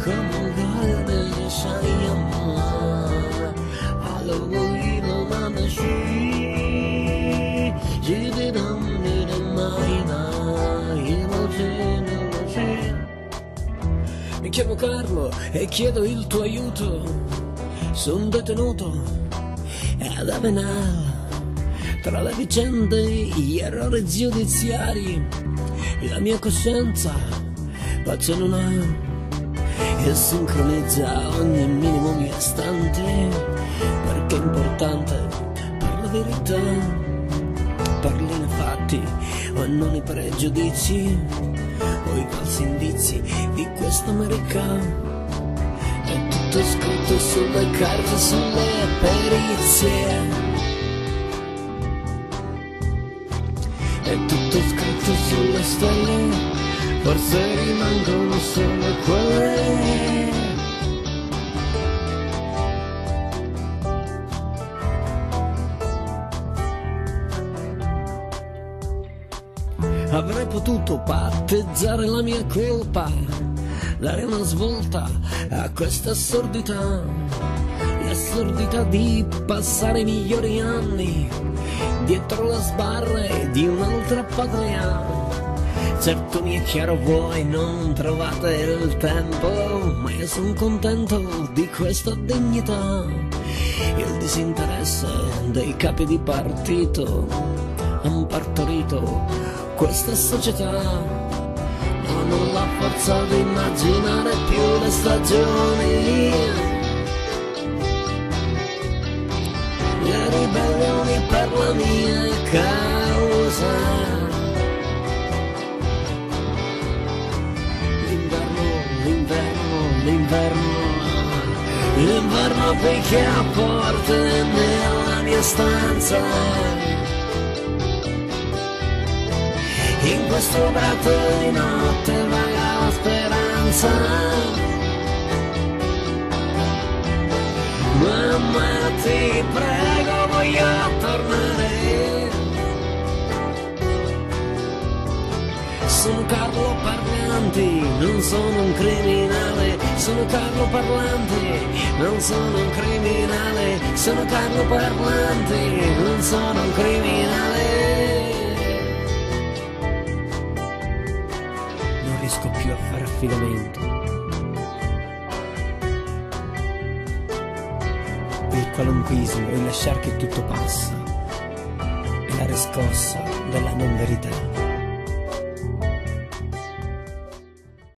como el gallo de Shayama. A lo oído manda shi, jididam nidamaina, mi chiamo Carlo e chiedo il tuo aiuto. Sono detenuto ad Avenal tra le vicende, gli errori giudiziari. La mia coscienza pace non ha e sincronizza ogni minimo mio istante, perché è importante per la verità, per i fatti o non i pregiudizi o i falsi indizi di questa America. È tutto scritto sulle carte, sulle perizie. È tutto scritto sulle stelle, forse rimangono solo quelle. Avrei potuto patteggiare la mia colpa, dare una svolta a questa assurdità, l'assurdità di passare i migliori anni dietro le sbarre di un'altra patria. Certo mi è chiaro, voi non trovate il tempo, ma io sono contento di questa dignità. Il disinteresse dei capi di partito han partorito questa società. Non ho la forza di immaginare più le stagioni, le ribellioni per la mia causa. L'inverno picchia a porte nella mia stanza. In questo prato di notte vaga la speranza. Mamma ti prego, voglio tornare. Sono Carlo Parlanti, non sono un criminale. Sono Carlo Parlanti, non sono un criminale. Sono Carlo Parlanti, non sono un criminale. Non riesco più a fare affidamento. Il qualunquismo, il lasciar che tutto passa, è la riscossa della non verità.